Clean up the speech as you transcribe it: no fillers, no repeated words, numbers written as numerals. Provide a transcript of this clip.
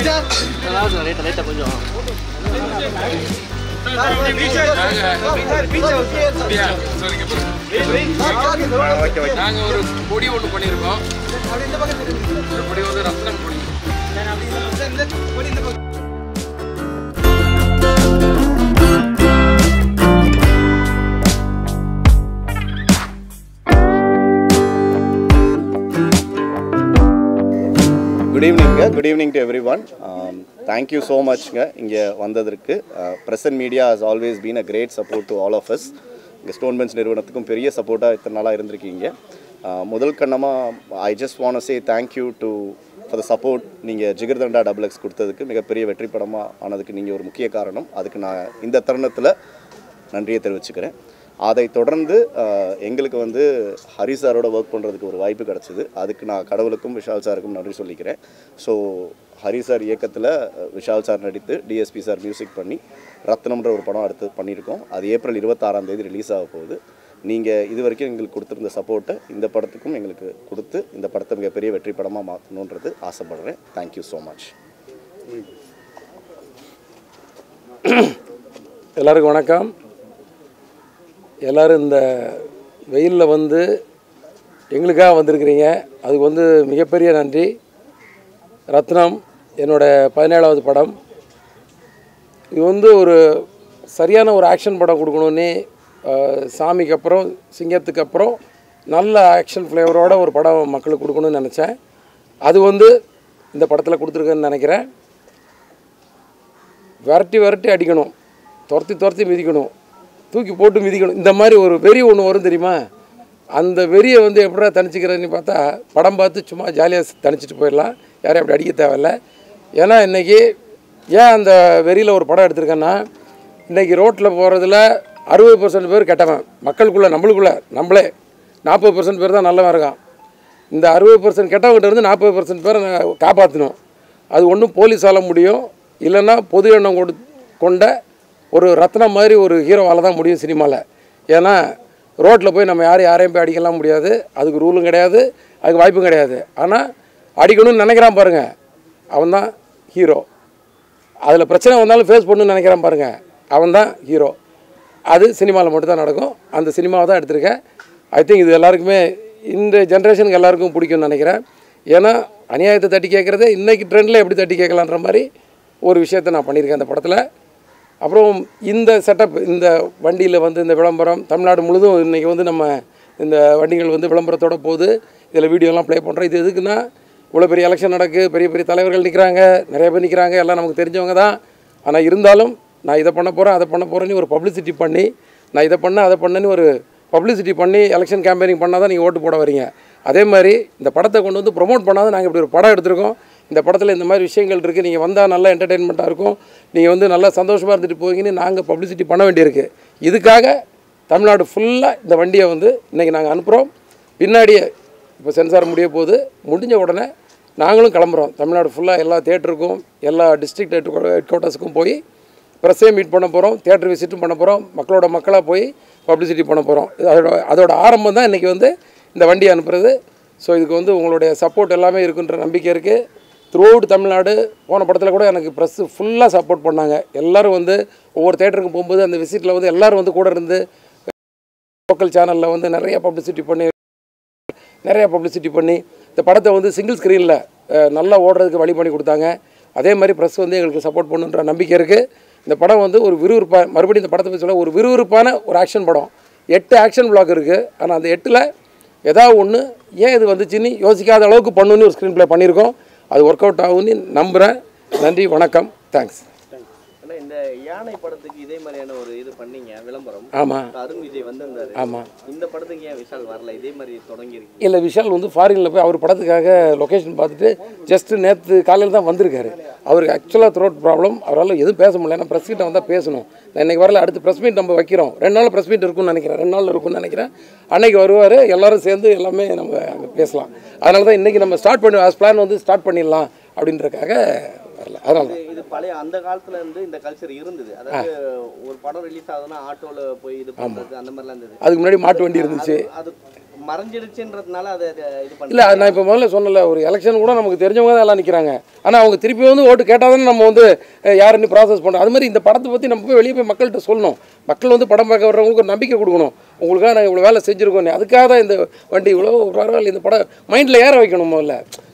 நாங்கள் ஒரு கொடி ஒன்று பண்ணியிருக்கோம். கொடி வந்து ரத்னம் கொடி. Good evening to everyone. Thank you so much inge vandadirukku. Present media has always been a great support to all of us. Stone Bench நிறுவனத்துக்கும் பெரிய சப்போர்ட்டா இத்தனை நாளா இருந்திருக்கீங்க. முதல் Kannamma I just want to say thank you for the support. நீங்க jigarthanda XX கொடுத்ததுக்கு மிகப்பெரிய வெற்றி படமா ஆனதுக்கு நீங்க ஒரு முக்கிய காரணம். அதுக்கு நான் இந்த தருணத்துல நன்றியை தெரிவிச்சுக்கிறேன். அதை தொடர்ந்து எங்களுக்கு வந்து ஹரி சாரோட ஒர்க் பண்ணுறதுக்கு ஒரு வாய்ப்பு கிடச்சிது. அதுக்கு நான் கடவுளுக்கும் விஷால் சாருக்கும் நன்றி சொல்லிக்கிறேன். ஸோ ஹரி சார் இயக்கத்தில் விஷால் சார் நடித்து DSP சார் மியூசிக் பண்ணி ரத்னம்ன்ற ஒரு படம் அடுத்து பண்ணியிருக்கோம். அது ஏப்ரல் 26 ரிலீஸ் ஆக போகுது. நீங்கள் இது வரைக்கும் எங்களுக்கு கொடுத்துருந்த சப்போர்ட்டை இந்த படத்துக்கும் எங்களுக்கு கொடுத்து இந்த படத்தை மிகப்பெரிய வெற்றி படமாக மாற்றணுன்றது ஆசைப்படுறேன். Thank you so much. எல்லாருக்கும் வணக்கம். எல்லோரும் இந்த வெயிலில் வந்து எங்களுக்காக வந்திருக்கிறீங்க. அதுக்கு வந்து மிகப்பெரிய நன்றி. ரத்னம் என்னோடய 17வது படம். இது வந்து ஒரு சரியான ஒரு ஆக்ஷன் படம் கொடுக்கணுன்னே சாமிக்கு அப்புறம் சிங்கத்துக்கு அப்புறம் நல்ல ஆக்ஷன் ஃப்ளேவரோட ஒரு படம் மக்களுக்கு கொடுக்கணும்னு நினச்சேன். அது வந்து இந்த படத்தில் கொடுத்துருக்கேன்னு நினைக்கிறேன். விரட்டி அடிக்கணும், துரத்தி மிதிக்கணும், தூக்கி போட்டு மிதிக்கணும். இந்த மாதிரி ஒரு வெறி ஒன்று வரும் தெரியுமா? அந்த வெறியை வந்து எப்படா தணிச்சிக்கிறேன்னு பார்த்தா படம் பார்த்து சும்மா ஜாலியாக தணிச்சிட்டு போயிடலாம். யாரையும் அப்படி அடிக்க தேவையில்லை. ஏன்னா இன்றைக்கி ஏன் அந்த வெறியில் ஒரு படம் எடுத்திருக்கேன்னா, இன்றைக்கி ரோட்டில் போகிறதுல 60% பேர் கெட்டவன். மக்களுக்குள்ளே நம்மளே 40% பேர் தான் நல்லவன் இருக்கான். இந்த 60% கெட்டவங்கிட்ட இருந்து 40% பேரை காப்பாற்றணும். அது ஒன்றும் போலீஸால் முடியும், இல்லைன்னா பொது எண்ணம் கொண்ட ஒரு ரத்னம் மாதிரி ஒரு ஹீரோவால் தான் முடியும் சினிமாவில். ஏன்னா ரோட்டில் போய் நம்ம யாரையும் போய் அடிக்கலாம் முடியாது. அதுக்கு ரூலும் கிடையாது, அதுக்கு வாய்ப்பும் கிடையாது. ஆனால் அடிக்கணும்னு நினைக்கிறான் பாருங்கள், அவன் தான் ஹீரோ. அதில் பிரச்சனை வந்தாலும் ஃபேஸ் பண்ணணும்னு நினைக்கிறான் பாருங்கள், அவன் தான் ஹீரோ. அது சினிமாவில் மட்டும்தான் நடக்கும். அந்த சினிமாவை தான் எடுத்திருக்கேன். ஐ திங்க் இது எல்லாருக்குமே இந்த ஜென்ரேஷனுக்கு எல்லாருக்கும் பிடிக்கும்னு நினைக்கிறேன். ஏன்னா அநியாயத்தை தட்டி கேட்குறதே இன்றைக்கி ட்ரெண்டில் எப்படி தட்டி கேட்கலான்ற மாதிரி ஒரு விஷயத்தை நான் பண்ணியிருக்கேன் அந்த படத்தில். அப்புறம் இந்த செட்டப், இந்த வண்டியில் வந்து இந்த விளம்பரம் தமிழ்நாடு முழுதும் இன்றைக்கி வந்து நம்ம இந்த வண்டிகள் வந்து விளம்பரத்தோடு போகுது. இதில் வீடியோலாம் ப்ளே பண்ணுறோம். இது எதுக்குன்னா, இவ்வளோ பெரிய எலெக்ஷன் நடக்குது, பெரிய தலைவர்கள் நிற்கிறாங்க, நிறைய பேர் நிற்கிறாங்க, எல்லாம் நமக்கு தெரிஞ்சவங்க தான். ஆனால் இருந்தாலும் நான் இதை பண்ண போகிறேன் அதை பண்ண போகிறேன்னு ஒரு பப்ளிசிட்டி பண்ணி, நான் இதை பண்ண அதை பண்ணேன்னு ஒரு பப்ளிசிட்டி பண்ணி எலெக்ஷன் கேம்பெயினிங் பண்ணால் தான் நீங்கள் ஓட்டு போட வரீங்க. அதே மாதிரி இந்த படத்தை கொண்டு வந்து ப்ரொமோட் பண்ணால் தான் நாங்கள் இப்படி ஒரு படம் எடுத்திருக்கோம். இந்த படத்தில் இந்த மாதிரி விஷயங்கள் இருக்குது, நீங்கள் வந்தால் நல்லா என்டர்டெயின்மெண்ட்டாக இருக்கும், நீங்கள் வந்து நல்லா சந்தோஷமாக இருந்துட்டு போவீங்கன்னு நாங்கள் பப்ளிசிட்டி பண்ண வேண்டியிருக்கு. இதுக்காக தமிழ்நாடு ஃபுல்லாக இந்த வண்டியை வந்து இன்றைக்கி நாங்கள் அனுப்புகிறோம். பின்னாடியே இப்போ சென்சார் முடிய போகுது, முடிஞ்ச உடனே நாங்களும் கிளம்புறோம். தமிழ்நாடு ஃபுல்லாக எல்லா தியேட்டருக்கும் எல்லா டிஸ்ட்ரிக்ட் ஹெட் குவார்ட்டர்ஸுக்கும் போய் ப்ரெஸ்ஸே மீட் பண்ண போகிறோம், தியேட்டர் விசிட்டும் பண்ண போகிறோம், மக்களாக போய் பப்ளிசிட்டி பண்ண போகிறோம். அதோட ஆரம்பம் தான் இன்றைக்கி வந்து இந்த வண்டியை அனுப்புறது. ஸோ இதுக்கு வந்து உங்களுடைய சப்போர்ட் எல்லாமே இருக்குன்ற நம்பிக்கை இருக்குது. த்ரூ அவுட் தமிழ்நாடு போன படத்தில் கூட எனக்கு ப்ரெஸ்ஸு ஃபுல்லாக சப்போர்ட் பண்ணாங்க. எல்லோரும் வந்து ஒவ்வொரு தேட்டருக்கு போகும்போது அந்த விசிட்டில் வந்து எல்லோரும் வந்து கூட இருந்து லோக்கல் சேனலில் வந்து நிறைய பப்ளிசிட்டி பண்ணி இந்த படத்தை வந்து சிங்கிள் ஸ்க்ரீனில் நல்லா ஓடுறதுக்கு வழி பண்ணி கொடுத்தாங்க. அதே மாதிரி ப்ரெஸ் வந்து எங்களுக்கு சப்போர்ட் பண்ணுன்ற நம்பிக்கை இருக்குது. இந்த படம் வந்து ஒரு மறுபடியும் இந்த படத்தை பற்றி சொல்ல ஒரு விறுவிறுப்பான ஒரு ஆக்ஷன் படம். 8 ஆக்ஷன் பிளாக் இருக்குது. ஆனால் அந்த 8ல் ஏதாவது ஒன்று ஏன் இது வந்துச்சுன்னு யோசிக்காத அளவுக்கு பண்ணணுன்னு ஒரு ஸ்க்ரீன் ப்ளே பண்ணியிருக்கோம். அது ஒர்க் அவுட் ஆகும்னு நம்புகிறேன். நன்றி, வணக்கம், தேங்க்ஸ். இந்த யானை படத்துக்கு இதே மாதிரியான ஒரு இது பண்ணீங்க விளம்பரம். ஆமாம், அருண் விஜய் வந்திருந்தாரு. ஆமாம். இந்த படத்துக்கு ஏன் விஷால் வரல? இதே மாதிரி தொடங்கியிருக்கு. இல்லை, விஷால் வந்து ஃபாரினில் போய் அவர் படத்துக்காக லொக்கேஷன் பார்த்துட்டு ஜஸ்ட்டு நேற்று காலையில் தான் வந்திருக்காரு. அவருக்கு ஆக்சுவலாக த்ரோட் ப்ராப்ளம், அவரால் எதுவும் பேச முடியல. ஏன்னா ப்ரெஸ் கிட்ட வந்தால் பேசணும். நான் இன்றைக்கி வரல, அடுத்து ப்ரெஸ் மீட் நம்ம வைக்கிறோம். 2 நாள் ப்ரெஸ் மீட் இருக்குன்னு நினைக்கிறேன், 2 நாள் இருக்குன்னு நினைக்கிறேன். அன்றைக்கி வருவார், எல்லோரும் சேர்ந்து எல்லாமே நம்ம அங்கே பேசலாம். அதனால தான் இன்றைக்கி நம்ம பிளான் வந்து ஸ்டார்ட் பண்ணிடலாம் அப்படின்றக்காக வரல. அதனால இது பழைய அந்த காலத்துல இருந்து இந்த கல்ச்சர் இருந்தது. அதாவது ஒரு படம் ரிலீஸ் ஆகுதுன்னா ஆட்டோல போய் இது பண்றது அந்த மாதிரிலாம் இருந்தது. அதுக்கு முன்னாடி மாட்டு வண்டி இருந்துச்சு. அது மறைஞ்சிடுச்சுன்றதுனால அதை இது பண்ண இல்லை. நான் இப்போ முதல்ல சொன்னல, ஒரு எலெக்ஷன் கூட நமக்கு தெரிஞ்சவங்க தான் எல்லாம் நிற்கிறாங்க. ஆனால் அவங்க திருப்பி வந்து ஓட்டு கேட்டால் தானே நம்ம வந்து யாருன்னு ப்ராசஸ் பண்ணோம். அது மாதிரி இந்த படத்தை பற்றி நம்ம போய் வெளியே போய் மக்கள்கிட்ட சொல்லணும். மக்கள் வந்து படம் பார்க்க வர்றவங்களுக்கு ஒரு நம்பிக்கை கொடுக்கணும். உங்களுக்காக நாங்கள் இவ்வளோ வேலை செஞ்சுருக்கோன்னு. அதுக்காக தான் இந்த வண்டி இவ்வளோ பரவாயில்ல, இந்த படம் மைண்டில் ஏற வைக்கணும் முதல்ல.